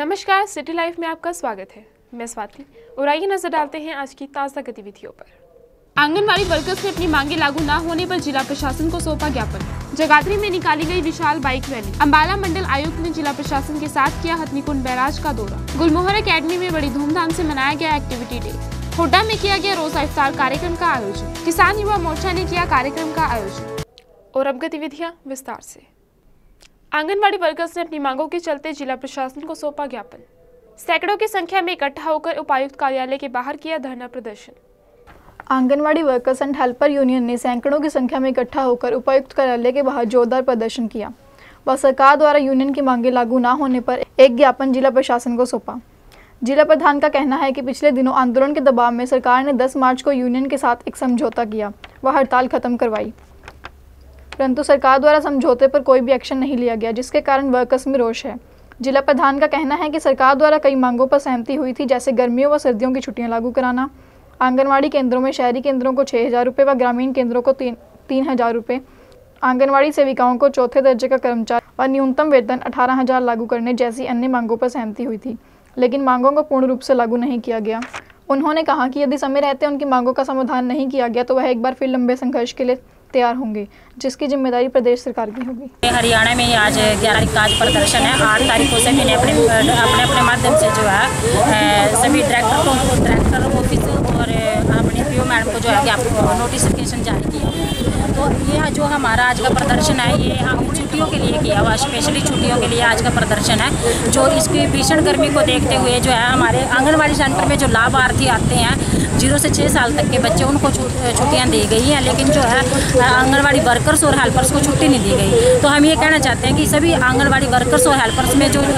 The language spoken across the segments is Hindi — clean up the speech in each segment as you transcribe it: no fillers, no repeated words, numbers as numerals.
नमस्कार, सिटी लाइफ में आपका स्वागत है। मैं स्वाति और आइए नजर डालते हैं आज की ताज़ा गतिविधियों पर। आंगनबाड़ी वर्कर्स ने अपनी मांगे लागू न होने पर जिला प्रशासन को सौंपा ज्ञापन। जगाधरी में निकाली गई विशाल बाइक रैली। अंबाला मंडल आयुक्त ने जिला प्रशासन के साथ किया हथनीकुंड बैराज का दौरा। गुलमोहर एकेडमी में बड़ी धूमधाम से मनाया गया एक्टिविटी डे। हुड्डा में किया गया रोजा इफ्तार कार्यक्रम का आयोजन। किसान युवा मोर्चा ने किया कार्यक्रम का आयोजन। और अब गतिविधियां विस्तार से। आंगनबाड़ी वर्कर्स ने अपनी मांगों के चलते जिला प्रशासन को सौंपा ज्ञापन। सैकड़ों की संख्या में इकट्ठा होकर उपायुक्त कार्यालय के बाहर किया धरना प्रदर्शन। Anganwadi workers and helper union ने सैकड़ों की संख्या में इकट्ठा होकर उपायुक्त कार्यालय के बाहर जोरदार प्रदर्शन किया व सरकार द्वारा यूनियन की मांगे लागू न होने पर एक ज्ञापन जिला प्रशासन को सौंपा। जिला प्रधान का कहना है कि पिछले दिनों आंदोलन के दबाव में सरकार ने 10 मार्च को यूनियन के साथ एक समझौता किया व हड़ताल खत्म करवाई, परंतु सरकार द्वारा समझौते पर कोई भी एक्शन नहीं लिया गया, जिसके कारण वर्कर्स में रोष है। जिला प्रधान का कहना है कि सरकार द्वारा कई मांगों पर सहमति हुई थी, जैसे गर्मियों व सर्दियों की छुट्टियां लागू कराना, आंगनवाड़ी केंद्रों में शहरी केंद्रों को 6,000 रुपये व ग्रामीण केंद्रों को 3,000 रुपये, आंगनवाड़ी सेविकाओं को चौथे दर्जे का कर्मचारी और न्यूनतम वेतन 18,000 लागू करने जैसी अन्य मांगों पर सहमति हुई थी, लेकिन मांगों को पूर्ण रूप से लागू नहीं किया गया। उन्होंने कहा कि यदि समय रहते उनकी मांगों का समाधान नहीं किया गया तो वह एक बार फिर लंबे संघर्ष के लिए तैयार होंगे, जिसकी जिम्मेदारी प्रदेश सरकार की होगी। हरियाणा में आज 11 तारीख का आज प्रदर्शन है। 8 तारीख को सभी ने अपने माध्यम से जो है सभी डायरेक्टर ऑफिस और अपने पीओ मैडम को जो है कि नोटिफिकेशन जारी किया। तो ये जो हमारा आज का प्रदर्शन है ये हम छुट्टियों के लिए किया हुआ, स्पेशली छुट्टियों के लिए आज का प्रदर्शन है। जो इसकी भीषण गर्मी को देखते हुए जो है हमारे आंगनबाड़ी सेंटर में जो लाभार्थी आते हैं 0 से 6 साल तक के बच्चे, उनको छुट्टियां दी गई हैं, लेकिन जो है आंगनबाड़ी वर्कर्स और हेल्पर्स को छुट्टी नहीं दी गई। तो हम ये कहना चाहते हैं कि सभी आंगनबाड़ी वर्कर्स और हेल्पर्स में जो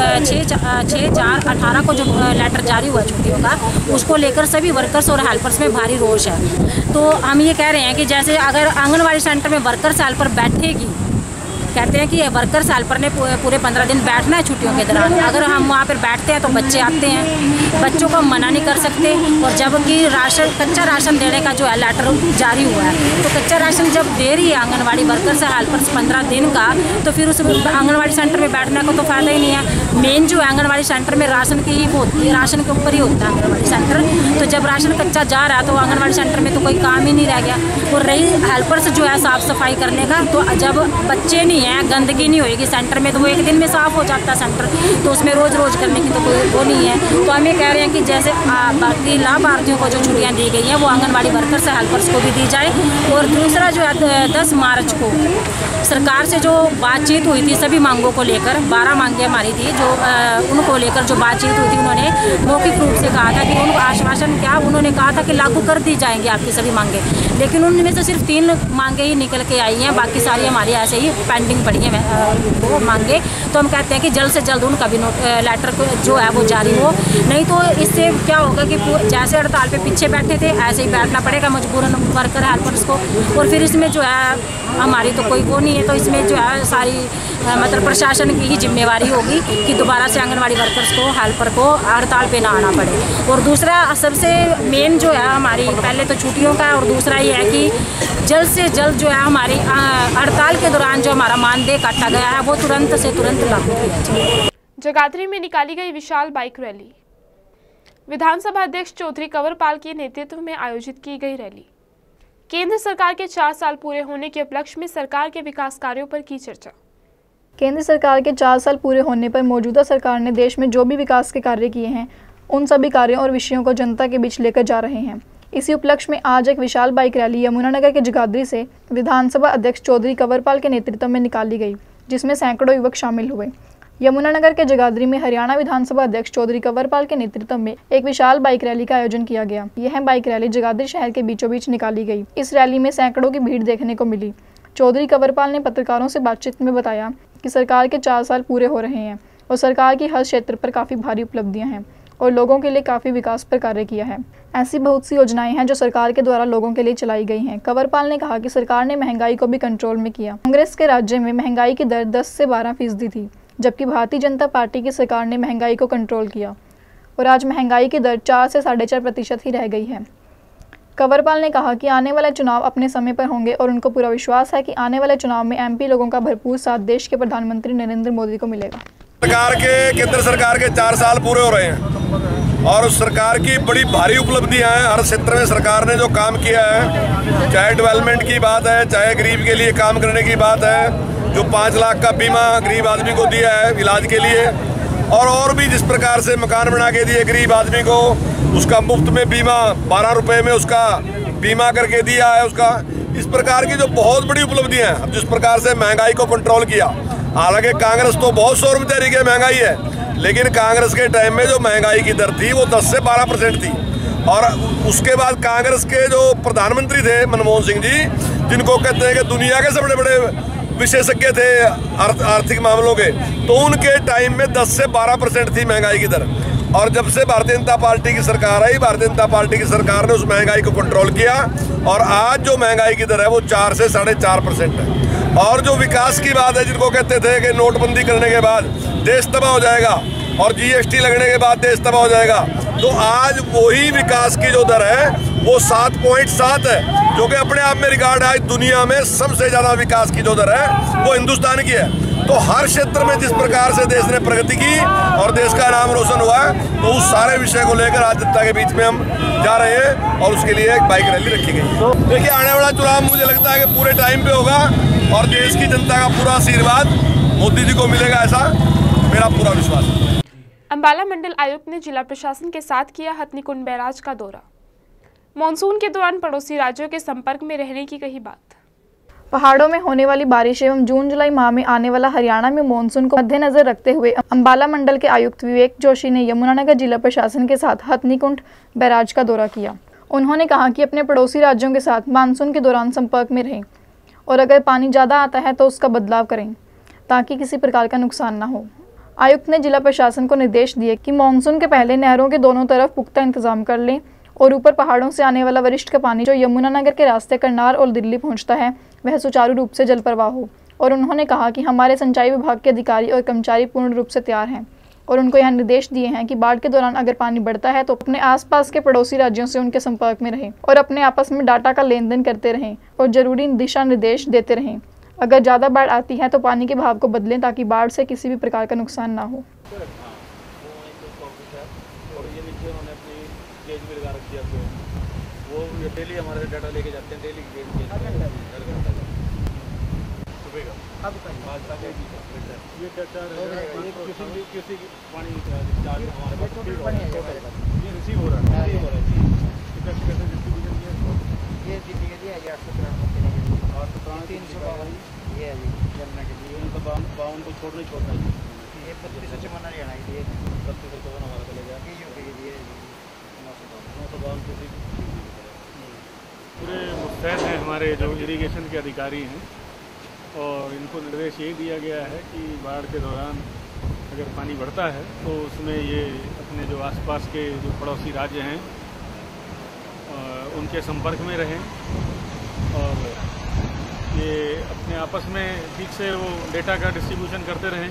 6/4/18 को जो लेटर जारी हुआ छुट्टियों का, उसको लेकर सभी वर्कर्स और हेल्पर्स में भारी रोष है। तो हम ये कह रहे हैं कि जैसे अगर आंगनबाड़ी सेंटर में वर्कर्स हेल्पर बैठेगी, कहते हैं कि ये वर्कर्स हेल्पर ने पूरे 15 दिन बैठना है छुट्टियों के दौरान। अगर हम वहाँ पर बैठते हैं तो बच्चे आते हैं, बच्चों को मना नहीं कर सकते। और जबकि कच्चा राशन देने का जो है लेटर जारी हुआ है, तो कच्चा राशन जब दे रही है आंगनवाड़ी वर्कर्स हेल्पर्स 15 दिन का, तो फिर उस आंगनवाड़ी सेंटर में बैठने को तो फ़ायदा ही नहीं है। मेन जो है आंगनवाड़ी सेंटर में राशन की ही होती है, राशन के ऊपर ही होता है आंगनवाड़ी सेंटर। तो जब राशन कच्चा जा रहा है तो आंगनवाड़ी सेंटर में तो कोई काम ही नहीं रह गया। और रही हेल्पर्स जो है साफ़ सफाई करने का, तो जब बच्चे नहीं है, गंदगी नहीं होएगी सेंटर में, तो वो एक दिन में साफ़ हो जाता है सेंटर, तो उसमें रोज़ रोज़ करने की तो कोई वो नहीं है। तो हम ये कह रहे हैं कि जैसे बाकी लाभार्थियों को जो छुट्टियां दी गई हैं वो आंगनबाड़ी वर्कर्स हेल्पर्स को भी दी जाए। और दूसरा जो है 10 मार्च को सरकार से जो बातचीत हुई थी सभी मांगों को लेकर, 12 मांगें हमारी थी जो उनको लेकर जो बातचीत हुई थी, उन्होंने मौखिक रूप से कहा था कि उनको आश्वासन क्या, उन्होंने कहा था कि लागू कर दी जाएंगी आपकी सभी मांगें, लेकिन उनमें से सिर्फ 3 मांगें ही निकल के आई हैं, बाकी सारी हमारी ऐसे ही पेंडिंग पड़ी हैं वो मांगे। तो हम कहते हैं कि जल्द से जल्द उनका भी लेटर जो है वो जारी हो, नहीं तो इससे क्या होगा कि जैसे हड़ताल पे पीछे बैठे थे ऐसे ही बैठना पड़ेगा मजबूरन वर्कर हेल्पर्स को। और फिर इसमें जो है हमारी तो कोई वो नहीं है, तो इसमें जो है सारी मतलब प्रशासन की ही जिम्मेवारी होगी कि दोबारा से आंगनवाड़ी वर्कर्स को हेल्पर को हड़ताल पे ना आना पड़े। और दूसरा सबसे मेन जो है हमारी पहले तो छुट्टियों का, और दूसरा ये है कि जल्द से जल्द जो है हमारी हड़ताल के दौरान जो हमारा मानदेय काटा गया है वो तुरंत से तुरंत लागू किया जाए। जगाधरी में निकाली गई विशाल बाइक रैली। विधानसभा अध्यक्ष चौधरी कंवरपाल के नेतृत्व में आयोजित की गई रैली। केंद्र सरकार के 4 साल पूरे होने के उपलक्ष्य में सरकार के विकास कार्यों पर की चर्चा। केंद्र सरकार के 4 साल पूरे होने पर मौजूदा सरकार ने देश में जो भी विकास के कार्य किए हैं उन सभी कार्यों और विषयों को जनता के बीच लेकर जा रहे हैं। इसी उपलक्ष्य में आज एक विशाल बाइक रैली यमुनानगर के जगाधरी से विधानसभा अध्यक्ष चौधरी कंवरपाल के नेतृत्व में निकाली गई, जिसमें सैकड़ों युवक शामिल हुए। यमुनानगर के जगाधरी में हरियाणा विधानसभा अध्यक्ष चौधरी कंवरपाल के नेतृत्व में एक विशाल बाइक रैली का आयोजन किया गया। यह बाइक रैली जगाधरी शहर के बीचों बीच निकाली गई। इस रैली में सैकड़ों की भीड़ देखने को मिली। चौधरी कंवरपाल ने पत्रकारों से बातचीत में बताया कि सरकार के 4 साल पूरे हो रहे हैं और सरकार की हर क्षेत्र पर काफ़ी भारी उपलब्धियां हैं और लोगों के लिए काफ़ी विकास पर कार्य किया है। ऐसी बहुत सी योजनाएं हैं जो सरकार के द्वारा लोगों के लिए चलाई गई हैं। कंवरपाल ने कहा कि सरकार ने महंगाई को भी कंट्रोल में किया। कांग्रेस के राज्य में महंगाई की दर 10 से 12% थी, जबकि भारतीय जनता पार्टी की सरकार ने महंगाई को कंट्रोल किया और आज महंगाई की दर 4 से 4.5% ही रह गई है। कंवरपाल ने कहा कि आने वाले चुनाव अपने समय पर होंगे और उनको पूरा विश्वास है कि आने वाले चुनाव में एमपी लोगों का भरपूर साथ देश के प्रधानमंत्री नरेंद्र मोदी को मिलेगा। केंद्र सरकार के 4 साल पूरे हो रहे हैं और उस सरकार की बड़ी भारी उपलब्धियां हैं। हर क्षेत्र में सरकार ने जो काम किया है, चाहे डेवलपमेंट की बात है, चाहे गरीब के लिए काम करने की बात है, जो 5 लाख का बीमा गरीब आदमी को दिया है इलाज के लिए, और भी जिस प्रकार से मकान बना के दिए गरीब आदमी को, उसका मुफ्त में बीमा 12 रुपये में उसका बीमा करके दिया है उसका। इस प्रकार की जो बहुत बड़ी उपलब्धियां हैं। अब जिस प्रकार से महंगाई को कंट्रोल किया, हालांकि कांग्रेस तो बहुत 100 रुपये तरीके महंगाई है, लेकिन कांग्रेस के टाइम में जो महंगाई की दर थी वो 10 से 12% थी। और उसके बाद कांग्रेस के जो प्रधानमंत्री थे मनमोहन सिंह जी, जिनको कहते हैं कि दुनिया के सबसे बड़े विशेषज्ञ थे आर्थिक मामलों के, तो उनके टाइम में 10 से 12% थी महंगाई की दर। और जब से भारतीय जनता पार्टी की सरकार आई, भारतीय जनता पार्टी की सरकार ने उस महंगाई को कंट्रोल किया और आज जो महंगाई की दर है वो 4 से 4.5% है। और जो विकास की बात है, जिनको कहते थे कि नोटबंदी करने के बाद देश तबाह हो जाएगा और GST लगने के बाद देश तबाह हो जाएगा, तो आज वही विकास की जो दर है वो 7.7 है, जो कि अपने आप में रिकॉर्ड है। आज दुनिया में सबसे ज़्यादा विकास की जो दर है वो हिंदुस्तान की है। तो हर क्षेत्र में जिस प्रकार से देश ने प्रगति की और देश का नाम रोशन हुआ है, तो उस सारे विषय को लेकर आज जनता के बीच में हम जा रहे हैं और उसके लिए एक बाइक रैली रखी गई। देखिए, आने वाला चुनाव मुझे लगता है कि पूरे टाइम पे होगा और देश की जनता का पूरा आशीर्वाद मोदी जी को मिलेगा, ऐसा मेरा पूरा विश्वास है। अंबाला मंडल आयुक्त ने जिला प्रशासन के साथ किया हथनीकुंड बैराज का दौरा। मानसून के दौरान पड़ोसी राज्यों के संपर्क में रहने की कही बात। पहाड़ों में होने वाली बारिश एवं जून जुलाई माह में आने वाला हरियाणा में मानसून को मद्देनजर रखते हुए अंबाला मंडल के आयुक्त विवेक जोशी ने यमुनानगर जिला प्रशासन के साथ हथनीकुंड बैराज का दौरा किया। उन्होंने कहा कि अपने पड़ोसी राज्यों के साथ मानसून के दौरान संपर्क में रहें और अगर पानी ज़्यादा आता है तो उसका बदलाव करें ताकि किसी प्रकार का नुकसान न हो। आयुक्त ने जिला प्रशासन को निर्देश दिए कि मानसून के पहले नहरों के दोनों तरफ पुख्ता इंतजाम कर लें और ऊपर पहाड़ों से आने वाला वरिष्ठ का पानी जो यमुनानगर के रास्ते करनाल और दिल्ली पहुंचता है वह सुचारू रूप से जल प्रवाह हो। और उन्होंने कहा कि हमारे सिंचाई विभाग के अधिकारी और कर्मचारी पूर्ण रूप से तैयार हैं और उनको यह निर्देश दिए हैं कि बाढ़ के दौरान अगर पानी बढ़ता है तो अपने आसपास के पड़ोसी राज्यों से उनके संपर्क में रहें और अपने आपस में डाटा का लेन देन करते रहें और जरूरी दिशा निर्देश देते रहें। अगर ज़्यादा बाढ़ आती है तो पानी के बहाव को बदलें ताकि बाढ़ से किसी भी प्रकार का नुकसान ना हो। वो डेली हमारे डाटा लेके जाते हैं, डेली ये किसी पानी चार्ज हमारे पास ये रिसीव हो रहा है, कैसे डिस्ट्रीब्यूशन ये है 893 ये है जमना के लिए 52 को छोड़ नहीं छोड़ना है। ये 32 से मना हरियाणा के लिए 32 से हमारा चलेगा यूपी के लिए 952 पूरे मुस्तैद हैं हमारे जो इरिगेशन के अधिकारी हैं और इनको निर्देश यही दिया गया है कि बाढ़ के दौरान अगर पानी बढ़ता है तो उसमें ये अपने जो आसपास के जो पड़ोसी राज्य हैं उनके संपर्क में रहें और ये अपने आपस में ठीक से वो डेटा का डिस्ट्रीब्यूशन करते रहें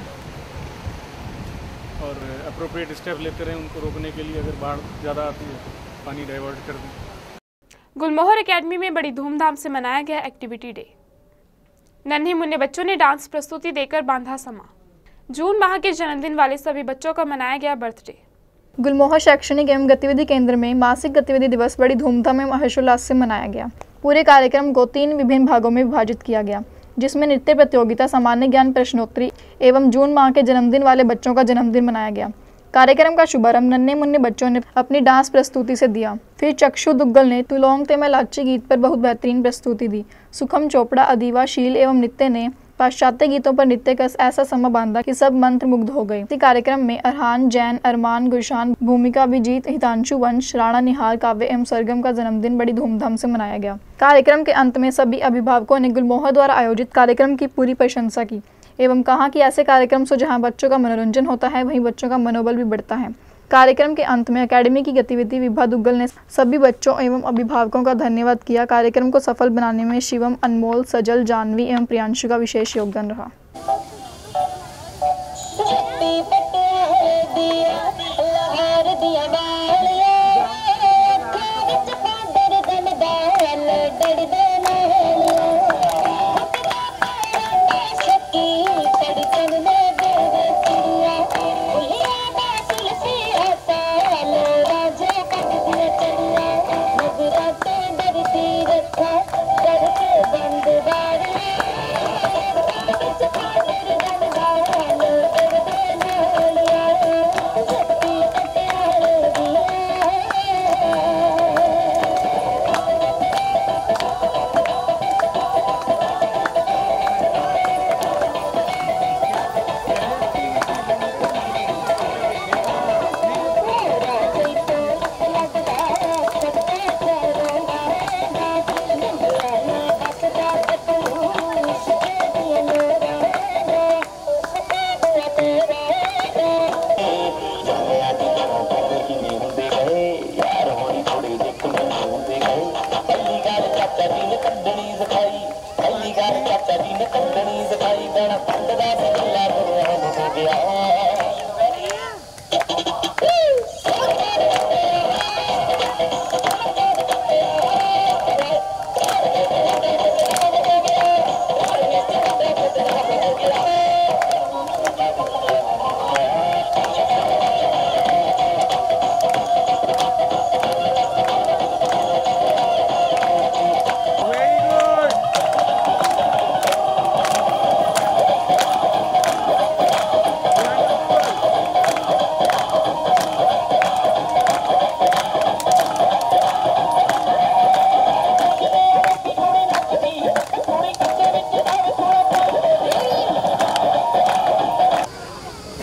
और अप्रोप्रिएट स्टेप लेते रहें उनको रोकने के लिए। अगर बाढ़ ज़्यादा आती है तो पानी डाइवर्ट कर दें। गुलमोहर एकेडमी में बड़ी धूमधाम से मनाया गया एक्टिविटी डे। नन्हे मुन्ने बच्चों ने डांस प्रस्तुति देकर बांधा समा। जून माह के जन्मदिन वाले सभी बच्चों का मनाया गया बर्थडे। गुलमोहर शैक्षणिक एवं गतिविधि केंद्र में मासिक गतिविधि दिवस बड़ी धूमधाम एवं हर्षोल्लास से मनाया गया। पूरे कार्यक्रम को 3 विभिन्न भागों में विभाजित किया गया, जिसमें नृत्य प्रतियोगिता, सामान्य ज्ञान प्रश्नोत्तरी एवं जून माह के जन्मदिन वाले बच्चों का जन्मदिन मनाया गया। कार्यक्रम का शुभारंभ नन्हे मुन्ने बच्चों ने अपनी डांस प्रस्तुति से दिया। फिर चक्षु दुग्गल ने तुलोंग ते मैं लाची गीत पर बहुत बेहतरीन प्रस्तुति दी। सुखम चोपड़ा, अदीवा, शील एवं नित्य ने पाश्चात्य गीतों पर नृत्य का ऐसा समा बांधा कि सब मंत्र मुग्ध हो गए। इसी कार्यक्रम में अरहान, जैन, अरमान, गुलशान, भूमिका, अभिजीत, हितांशु, वंश, राणा, निहाल, काव्य एवं सरगम का जन्मदिन बड़ी धूमधाम से मनाया गया। कार्यक्रम के अंत में सभी अभिभावकों ने गुलमोहर द्वारा आयोजित कार्यक्रम की पूरी प्रशंसा की एवं कहा कि ऐसे कार्यक्रम से जहां बच्चों का मनोरंजन होता है वहीं बच्चों का मनोबल भी बढ़ता है। कार्यक्रम के अंत में एकेडमी की गतिविधि विभा दुग्गल ने सभी बच्चों एवं अभिभावकों का धन्यवाद किया। कार्यक्रम को सफल बनाने में शिवम, अनमोल, सजल, जानवी एवं प्रियांशु का विशेष योगदान रहा।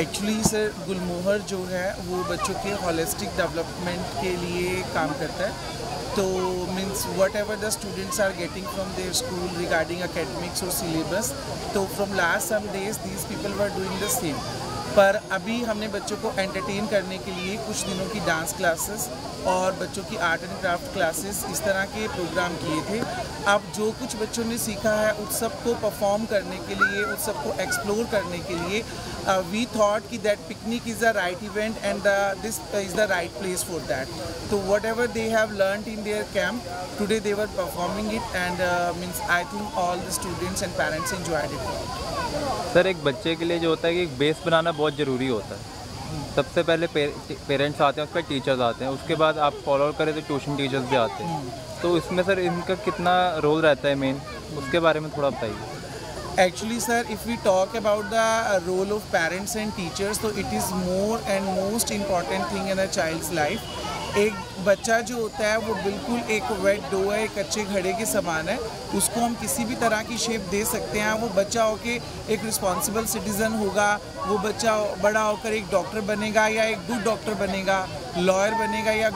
एक्चुअली सर गुलमोहर जो है वो बच्चों के होलिस्टिक डेवलपमेंट के लिए काम करता है। तो means whatever the students are getting from their school regarding academics और सिलेबस, तो from last some days these people were doing the same. पर अभी हमने बच्चों को एंटरटेन करने के लिए कुछ दिनों की डांस क्लासेस और बच्चों की आर्ट एंड क्राफ्ट क्लासेस इस तरह के प्रोग्राम किए थे। अब जो कुछ बच्चों ने सीखा है उस सब को परफॉर्म करने के लिए, उस सब को एक्सप्लोर करने के लिए वी थॉट कि that picnic is the right event and this is the right place for that. तो whatever they have learned in their camp today they were performing it and means I think all the students and parents enjoyed it. Sir एक बच्चे के लिए जो होता है कि एक बेस बनाना बहुत ज़रूरी होता है। सबसे पहले पेरेंट्स आते हैं, उसके बाद टीचर्स आते हैं, उसके बाद आप फॉलो करें तो ट्यूशन टीचर्स भी आते हैं। तो इसमें सर इनका कितना रोल रहता है मेन, उसके बारे में थोड़ा बताइए। Actually sir, if we talk about the role of parents and teachers, so it is more and most important thing in a child's life. एक बच्चा जो होता है वो बिल्कुल एक वेट डो है, एक अच्छे घड़े के समान है। उसको हम किसी भी तरह की शेप दे सकते हैं। वो बच्चा होके एक रिस्पॉन्सिबल सिटीज़न होगा, वो बच्चा बड़ा होकर एक डॉक्टर बनेगा या एक गुड डॉक्टर बनेगा, लॉयर बनेगा या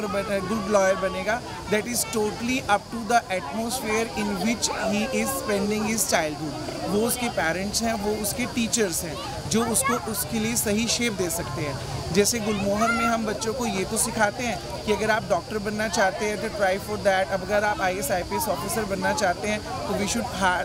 गुड लॉयर बनेगा। That is totally up to the atmosphere in which he is spending his childhood. वो उसके पेरेंट्स हैं, वो उसके टीचर्स हैं जो उसको उसके लिए सही शेप दे सकते हैं। जैसे गुलमोहर में हम बच्चों को ये तो सिखाते हैं कि अगर आप डॉक्टर बनना चाहते हैं तो ट्राई फॉर दैट। अब अगर आप IAS IPS ऑफिसर बनना चाहते हैं तो we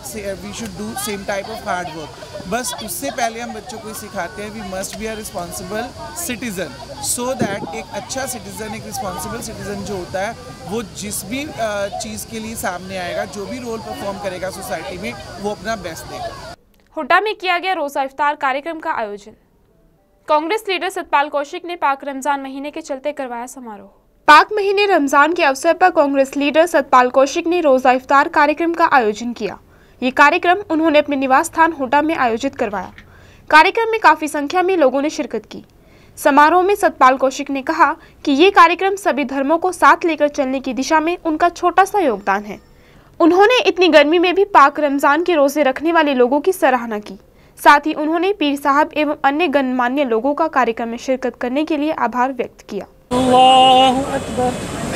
should do same type of hard work. बस उससे पहले हम बच्चों को सिखाते हैं we must be a responsible citizen, so that एक अच्छा सिटीज़न, एक रिस्पॉन्सिबल सिटीज़न जो होता है वो जिस भी चीज़ के लिए सामने आएगा, जो भी रोल परफॉर्म करेगा सोसाइटी में, वो अपना बेस्ट देगा। हुड्डा में किया गया रोज़ा इफ्तार कार्यक्रम का आयोजन। कांग्रेस लीडर सतपाल कौशिक ने पाक रमजान महीने के चलते करवाया समारोह। पाक महीने रमजान के अवसर पर कांग्रेस लीडर सतपाल कौशिक ने रोज़ा इफ्तार कार्यक्रम का आयोजन किया। ये कार्यक्रम उन्होंने अपने निवास स्थान हुड्डा में आयोजित करवाया। कार्यक्रम में काफ़ी संख्या में लोगों ने शिरकत की। समारोह में सतपाल कौशिक ने कहा कि ये कार्यक्रम सभी धर्मों को साथ लेकर चलने की दिशा में उनका छोटा सा योगदान है। उन्होंने इतनी गर्मी में भी पाक रमजान के रोजे रखने वाले लोगों की सराहना की। साथ ही उन्होंने पीर साहब एवं अन्य गणमान्य लोगों का कार्यक्रम में शिरकत करने के लिए आभार व्यक्त किया। अल्लाहु अकबर।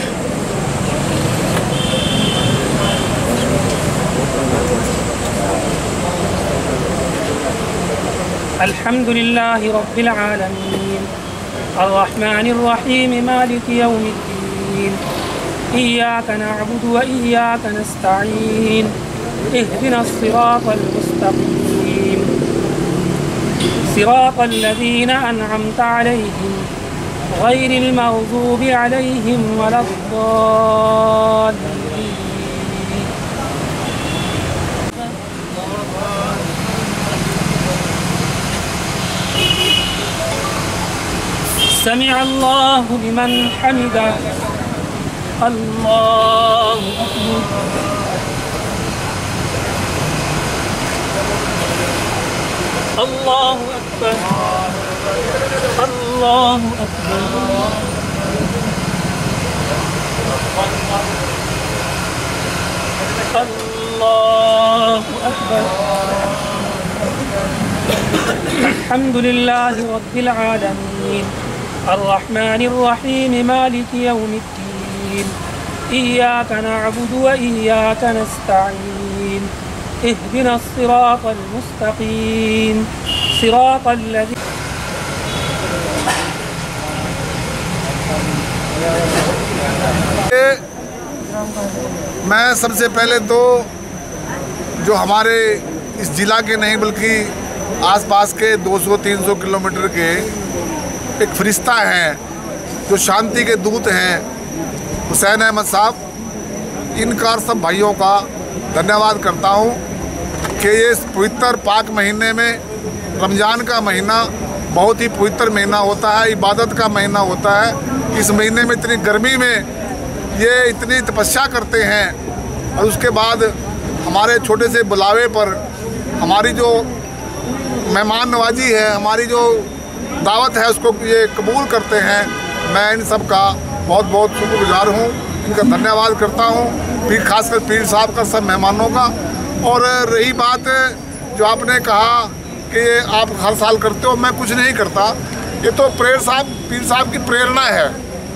अल्हम्दुलिल्लाहि रब्बिल आलमीन अर्रहमानिर रहीम मालिकि यौमिद्दीन इय्याका नअबुदु व इय्याका नस्तईन इहदिनस सिरातल मुस्तकीम सिरातल लज़ीना अनअमता अलैहिम गैरिल मग़ज़ूबि अलैहिम वलद्दाल्लीन। समिअ अल्लाहु लिमन हमिदह। अल्लाहु अकबर। अल्लाहु अकबर। अल्लाहु अकबर। अल्लाहु अकबर। अल्हम्दुलिल्लाहि रब्बिल आलमीन अर्रहमानिर रहीम मालिकि यौमिद्दीन इय्याका नअबुदु व इय्याका नस्तईन इहदिनस सिरातल मुस्तकीम सिरातल लज़ीना। मैं सबसे पहले तो जो हमारे इस ज़िला के नहीं बल्कि आसपास के 200-300 किलोमीटर के एक फरिश्ता हैं जो शांति के दूत हैं, हुसैन अहमद साहब, इनका और सब भाइयों का धन्यवाद करता हूं कि ये पवित्र पाक महीने में, रमज़ान का महीना बहुत ही पवित्र महीना होता है, इबादत का महीना होता है। इस महीने में इतनी गर्मी में ये इतनी तपस्या करते हैं और उसके बाद हमारे छोटे से बुलावे पर हमारी जो मेहमान नवाजी है, हमारी जो दावत है, उसको ये कबूल करते हैं। मैं इन सब का बहुत बहुत शुक्रगुजार हूँ, इनका धन्यवाद करता हूँ, फिर खासकर पीर साहब का, सब मेहमानों का। और रही बात जो आपने कहा कि आप हर साल करते हो, मैं कुछ नहीं करता। ये तो पीर साहब की प्रेरणा है,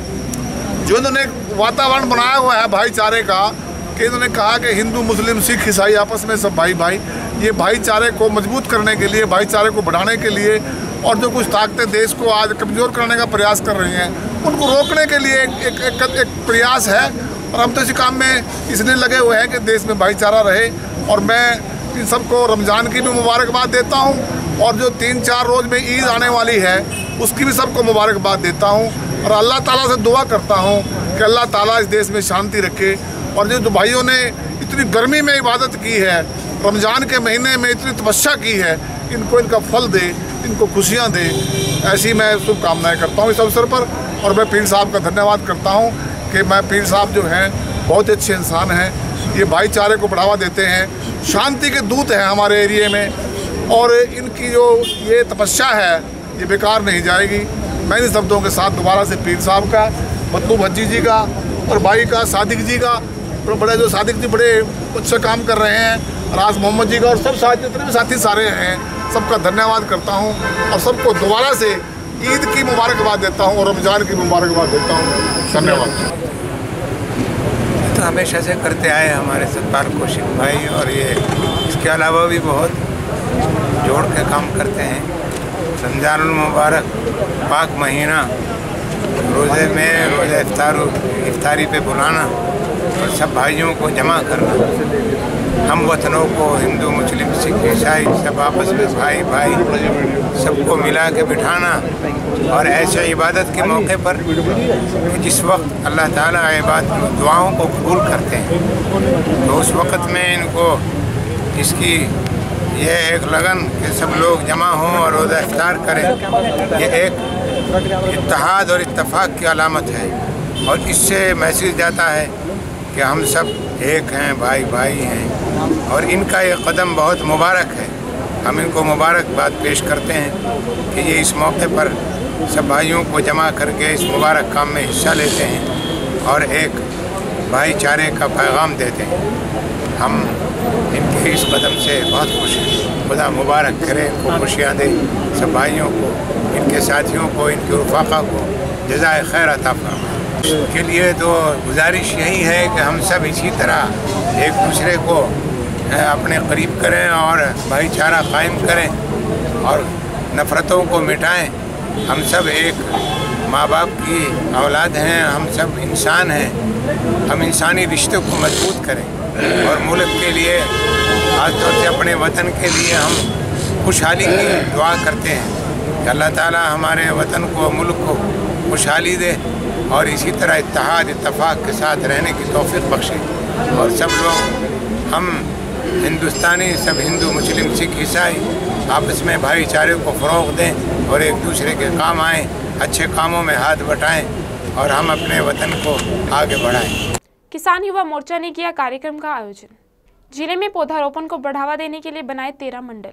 जो इन्होंने वातावरण बनाया हुआ है भाईचारे का, कि इन्होंने कहा कि हिंदू मुस्लिम सिख ईसाई आपस में सब भाई भाई। ये भाईचारे को मजबूत करने के लिए, भाईचारे को बढ़ाने के लिए, और जो कुछ ताकतें देश को आज कमज़ोर करने का प्रयास कर रही हैं, उनको रोकने के लिए एक प्रयास है। और हम तो इसी काम में इसलिए लगे हुए हैं कि देश में भाईचारा रहे। और मैं इन सबको रमज़ान की भी मुबारकबाद देता हूँ, और जो 3-4 रोज़ में ईद आने वाली है उसकी भी सबको मुबारकबाद देता हूँ। और अल्लाह ताला से दुआ करता हूँ कि अल्लाह ताला इस देश में शांति रखे। और जो भाइयों ने इतनी गर्मी में इबादत की है, रमज़ान के महीने में इतनी तपस्या की है, इनको इनका फल दे, इनको खुशियाँ दे, ऐसी मैं शुभकामनाएँ करता हूँ इस अवसर पर। और मैं पीर साहब का धन्यवाद करता हूँ कि मैं पीर साहब जो हैं बहुत अच्छे इंसान हैं, ये भाईचारे को बढ़ावा देते हैं, शांति के दूत हैं हमारे एरिए में। और इनकी जो ये तपस्या है ये बेकार नहीं जाएगी। मैं इन शब्दों के साथ दोबारा से पीर साहब का, मतलूब हज्जी जी का और भाई का सादिक जी का, बड़े जो सादिक जी बड़े अच्छे काम कर रहे हैं, राज मोहम्मद जी का, और सब साथी जितने भी साथी सारे हैं सबका धन्यवाद करता हूँ। और सबको दोबारा से ईद की मुबारकबाद देता हूँ और रमज़ान की मुबारकबाद देता हूँ। धन्यवाद। तो हमेशा से करते आए हमारे सरकार कोशिश भाई, और ये इसके अलावा भी बहुत जोड़ के काम करते हैं। रमज़ानुल मुबारक पाक महीना, रोज़े में रोज़ा इफ्तारी पे बुलाना और सब भाइयों को जमा करना, हम वतनों को हिंदू मुस्लिम सिख ईसाई सब आपस में भाई भाई सबको मिला के बिठाना। और ऐसे इबादत के मौके पर जिस वक्त अल्लाह ताला इबादत दुआओं को कबूल करते हैं, तो उस वक़्त में इनको इसकी ये एक लगन कि सब लोग जमा हों और रोज़ा इफ्तार करें, ये एक इत्तेहाद और इत्तेफाक की अलामत है। और इससे मैसेज जाता है कि हम सब एक हैं, भाई भाई हैं। और इनका ये कदम बहुत मुबारक है, हम इनको मुबारकबाद पेश करते हैं कि ये इस मौके पर सब भाइयों को जमा करके इस मुबारक काम में हिस्सा लेते हैं और एक भाईचारे का पैगाम देते हैं। हम इनके इस कदम से बहुत खुश हैं। खुदा मुबारक करे, इनको खुशियाँ दे, सब भाइयों को, इनके साथियों को, इनके रफ़ाक़ा को जज़ाए खैर अता फरमाए। के लिए तो गुजारिश यही है कि हम सब इसी तरह एक दूसरे को अपने करीब करें और भाईचारा कायम करें और नफ़रतों को मिटाएं। हम सब एक माँ बाप की औलाद हैं, हम सब इंसान हैं। हम इंसानी रिश्तों को मजबूत करें और मुल्क के लिए, ख़ासतौर से अपने वतन के लिए हम खुशहाली की दुआ करते हैं कि अल्लाह ताला हमारे वतन को, मुल्क को खुशहाली दे और इसी तरह इत्तेहाद इत्तेफाक के साथ रहने की तौफीक बख्शे। और सब लोग हम हिंदुस्तानी, सब हिंदू मुस्लिम सिख ईसाई आपस में भाईचारे को फ़रोग़ दें और एक दूसरे के काम आएँ, अच्छे कामों में हाथ बटाएं और हम अपने वतन को आगे बढ़ाएं। किसान युवा मोर्चा ने किया कार्यक्रम का आयोजन। जिले में पौधारोपण को बढ़ावा देने के लिए बनाए 13 मंडल।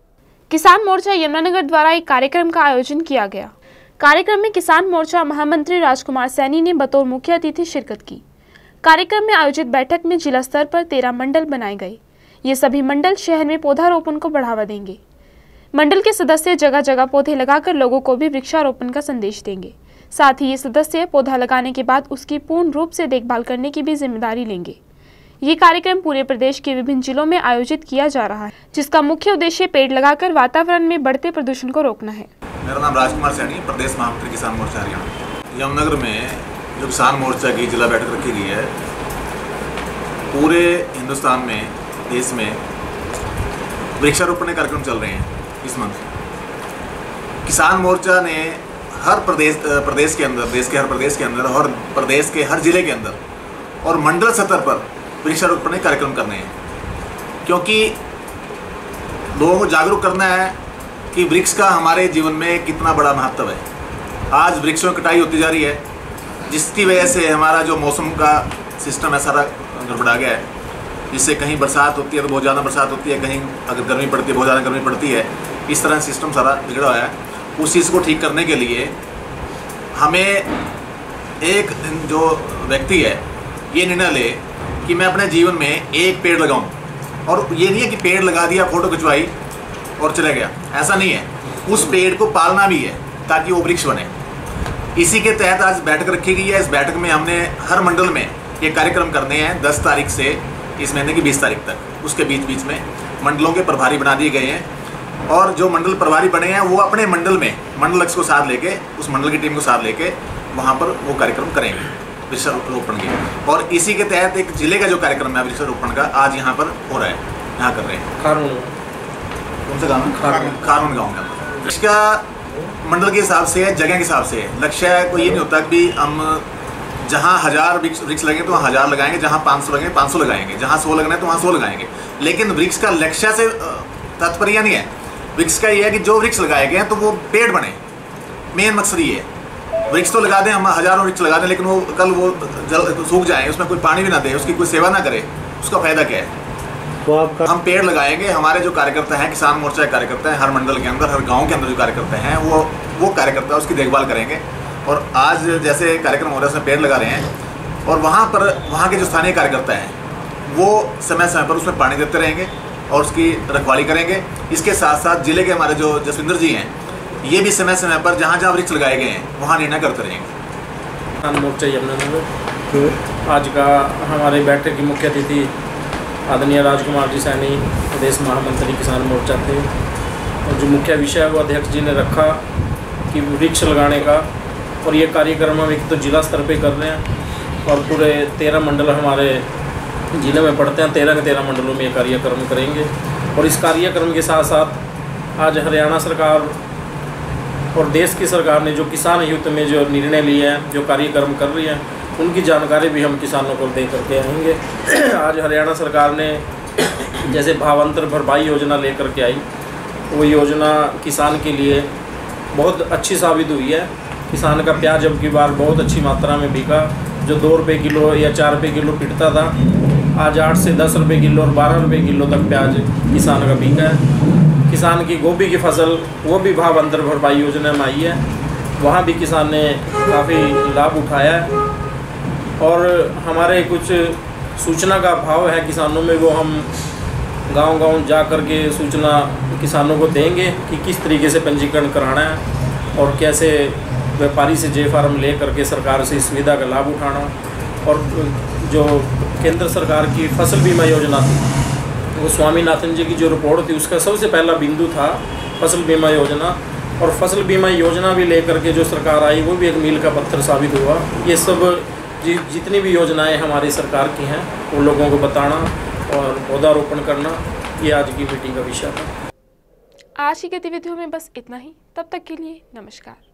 किसान मोर्चा यमुनानगर द्वारा एक कार्यक्रम का आयोजन किया गया। कार्यक्रम में किसान मोर्चा महामंत्री राजकुमार सैनी ने बतौर मुख्य अतिथि शिरकत की। कार्यक्रम में आयोजित बैठक में जिला स्तर पर 13 मंडल बनाए गए। ये सभी मंडल शहर में पौधारोपण को बढ़ावा देंगे। मंडल के सदस्य जगह जगह पौधे लगाकर लोगों को भी वृक्षारोपण का संदेश देंगे। साथ ही ये सदस्य पौधा लगाने के बाद उसकी पूर्ण रूप से देखभाल करने की भी जिम्मेदारी लेंगे। ये कार्यक्रम पूरे प्रदेश के विभिन्न जिलों में आयोजित किया जा रहा है, जिसका मुख्य उद्देश्य पेड़ लगाकर वातावरण में बढ़ते प्रदूषण को रोकना है। मेरा नाम राजकुमार सैनी, प्रदेश महामंत्री किसान मोर्चा हरियाणा। यमुनानगर में जो किसान मोर्चा की जिला बैठक रखी गई है, पूरे हिंदुस्तान में, देश में वृक्षारोपण के कार्यक्रम चल रहे हैं। इस मंथ किसान मोर्चा ने हर प्रदेश के अंदर, देश के हर प्रदेश के अंदर और प्रदेश के हर जिले के अंदर और मंडल स्तर पर वृक्षारोपण के कार्यक्रम करने हैं, क्योंकि लोगों को जागरूक करना है कि वृक्ष का हमारे जीवन में कितना बड़ा महत्व है। आज वृक्षों की कटाई होती जा रही है, जिसकी वजह से हमारा जो मौसम का सिस्टम है सारा गड़बड़ा गया है, जिससे कहीं बरसात होती है तो बहुत ज़्यादा बरसात होती है, कहीं अगर गर्मी पड़ती है बहुत ज़्यादा गर्मी पड़ती है। इस तरह सिस्टम सारा बिगड़ा हुआ है। उस चीज़ को ठीक करने के लिए हमें एक जो व्यक्ति है ये निर्णय ले कि मैं अपने जीवन में एक पेड़ लगाऊं। और ये नहीं है कि पेड़ लगा दिया, फ़ोटो खिंचवाई और चला गया, ऐसा नहीं है। उस पेड़ को पालना भी है ताकि वो वृक्ष बने। इसी के तहत आज बैठक रखी गई है। इस बैठक में हमने हर मंडल में ये कार्यक्रम करने हैं 10 तारीख से इस महीने की 20 तारीख तक। उसके बीच में मंडलों के प्रभारी बना दिए गए हैं और जो मंडल प्रभारी बने हैं वो अपने मंडल में मंडल अध्यक्ष को साथ लेके, उस मंडल की टीम को साथ लेके वहाँ पर वो कार्यक्रम करेंगे वृक्षारोपण के। और इसी के तहत एक जिले का जो कार्यक्रम है वृक्षारोपण का आज यहाँ पर हो रहा है, यहाँ कर रहे हैं कौन सा गाँव है? खारून गाँव के अंदर। इसका मंडल के हिसाब से है, जगह के हिसाब से है। लक्ष्य कोई ये नहीं होता कि हम जहाँ 1000 वृक्ष लगेंगे तो वहाँ 1000 लगाएंगे, जहाँ 500 लगेंगे 500 लगाएंगे, जहाँ 100 लगना है तो वहाँ 100 लगाएंगे। लेकिन वृक्ष का लक्ष्य से तात्पर्य नहीं है। वृक्ष का ये है कि जो वृक्ष लगाए गए हैं तो वो पेड़ बने, मेन मकसद ये है। वृक्ष तो लगा दें, हम हज़ारों वृक्ष लगा दें, लेकिन वो कल वो जल सूख जाए, उसमें कोई पानी भी ना दे, उसकी कोई सेवा ना करे, उसका फायदा क्या है? हम पेड़ लगाएंगे। हमारे जो कार्यकर्ता हैं, किसान मोर्चा के कार्यकर्ता हैं, हर मंडल के अंदर, हर गांव के अंदर जो कार्यकर्ता हैं वो कार्यकर्ता उसकी देखभाल करेंगे। और आज जैसे कार्यक्रम हो रहा है उसमें पेड़ लगा रहे हैं और वहाँ के जो स्थानीय कार्यकर्ता हैं वो समय समय पर उसमें पानी देते रहेंगे और उसकी रखवाली करेंगे। इसके साथ साथ जिले के हमारे जो जसविंदर जी हैं ये भी समय समय पर जहाँ जहाँ वृक्ष लगाए गए हैं वहाँ निर्णय करते रहेंगे। किसान मोर्चा यमुनानगर आज का हमारे बैठक की मुख्य अतिथि आदरणीय राजकुमार जी सैनी प्रदेश महामंत्री किसान मोर्चा थे और जो मुख्य विषय वो अध्यक्ष जी ने रखा कि वृक्ष लगाने का, और ये कार्यक्रम हम एक तो जिला स्तर पे कर रहे हैं और पूरे 13 मंडल हमारे ज़िले में पड़ते हैं। 13 के 13 मंडलों में ये कार्यक्रम करेंगे। और इस कार्यक्रम के साथ साथ आज हरियाणा सरकार और देश की सरकार ने जो किसान युद्ध में जो निर्णय लिए हैं, जो कार्यक्रम कर रही हैं, उनकी जानकारी भी हम किसानों को दे करके आएंगे। आज हरियाणा सरकार ने जैसे भावांतर भरपाई योजना लेकर के आई, वो योजना किसान के लिए बहुत अच्छी साबित हुई है। किसान का प्याज अब की बार बहुत अच्छी मात्रा में बिका। जो 2 रुपये किलो या 4 रुपये किलो पिटता था, आज 8 से 10 रुपये किलो और 12 रुपये किलो तक प्याज किसान का बिका है। किसान की गोभी की फसल वो भी भावांतर भरपाई योजना में आई है, वहाँ भी किसान ने काफ़ी लाभ उठाया है। और हमारे कुछ सूचना का अभाव है किसानों में, वो हम गांव-गांव जा कर के सूचना किसानों को देंगे कि किस तरीके से पंजीकरण कराना है और कैसे व्यापारी से जे फार्म ले करके सरकार से इस सुविधा का लाभ उठाना। और जो केंद्र सरकार की फसल बीमा योजना थी, वो स्वामीनाथन जी की जो रिपोर्ट थी उसका सबसे पहला बिंदु था फसल बीमा योजना। और फसल बीमा योजना भी ले करके जो सरकार आई वो भी एक मील का पत्थर साबित हुआ। ये सब जितनी भी योजनाएं हमारी सरकार की हैं उन लोगों को बताना और पौधारोपण करना, ये आज की मीटिंग का विषय था। आज की गतिविधियों में बस इतना ही। तब तक के लिए नमस्कार।